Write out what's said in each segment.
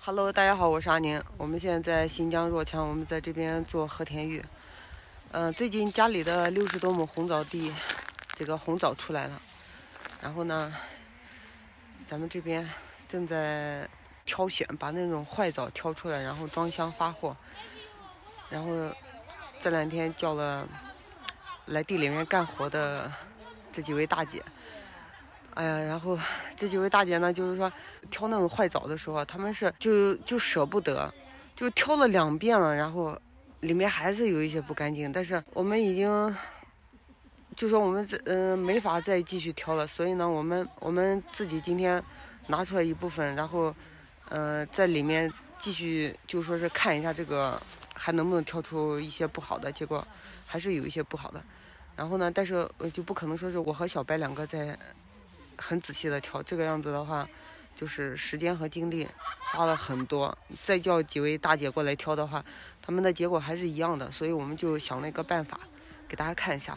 Hello， 大家好，我是阿宁。我们现在在新疆若羌，我们在这边做和田玉。最近家里的60多亩红枣地，这个红枣出来了。然后呢，咱们这边正在挑选，把那种坏枣挑出来，然后装箱发货。然后这2天叫了来地里面干活的这几位大姐。哎呀，然后这几位大姐呢，就是说挑那种坏枣的时候，他们是就舍不得，就挑了2遍了，然后里面还是有一些不干净。但是我们已经就说我们没法再继续挑了，所以呢，我们自己今天拿出来一部分，然后在里面继续就说是看一下这个还能不能挑出一些不好的，结果还是有一些不好的。然后呢，但是就不可能说是我和小白2个在很仔细的挑，这个样子的话，就是时间和精力花了很多。再叫几位大姐过来挑的话，他们的结果还是一样的，所以我们就想了一个办法，给大家看一下。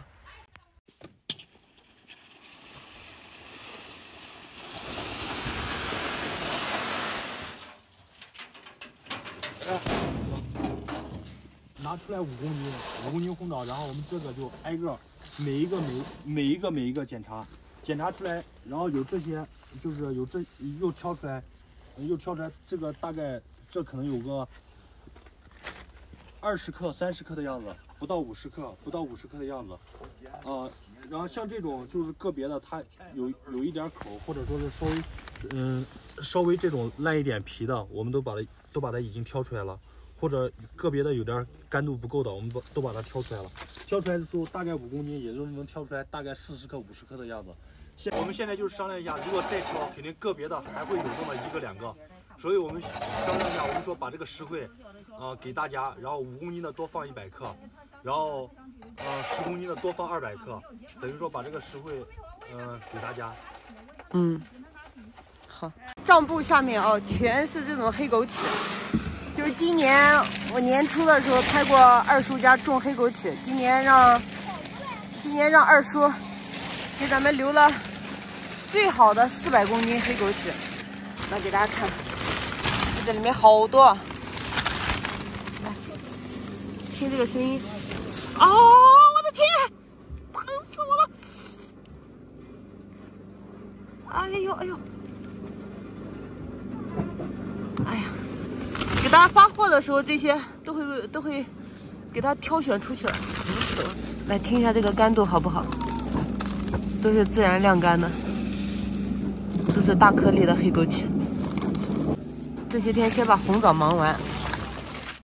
拿出来5公斤红枣，然后我们这个就挨个每一个检查出来，然后有这些，就是有这又挑出来，这个大概这可能有个20克、30克的样子，不到50克的样子，然后像这种就是个别的，它有一点口，或者说是稍微这种烂一点皮的，我们都把它已经挑出来了。或者个别的有点干度不够的，我们都把它挑出来了。挑出来的时候大概5公斤，也就是能挑出来大概40克、50克的样子。我们现在就是商量一下，如果再挑，肯定个别的还会有那么1个2个，所以我们商量一下，我们说把这个实惠，给大家，然后5公斤的多放100克，然后10公斤的多放200克，等于说把这个实惠，给大家。 好，账簿下面全是这种黑枸杞。就是今年我年初的时候拍过二叔家种黑枸杞，今年让二叔给咱们留了最好的400公斤黑枸杞。来给大家看，这里面好多，来听这个声音。我的天，疼死我了！哎呦，哎呀！给大家发货的时候，这些都会给它挑选出去了。来听一下这个干度好不好？都是自然晾干的，都是大颗粒的黑枸杞。这些天先把红枣忙完，